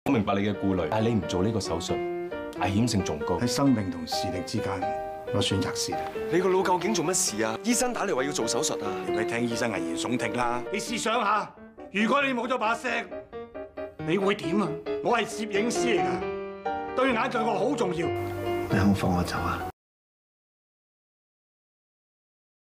我明白你嘅顧慮，但係你唔做呢個手術，危險性仲高。 喺生命同視力之間，我選擇視力。 你個腦究竟做乜事啊？醫生打嚟話要做手術啊！ 你咪聽醫生危言聳聽啦！你試想下，如果你冇咗把聲，你會點啊？我係攝影師嚟㗎，對眼對我好重要。你肯放我走啊？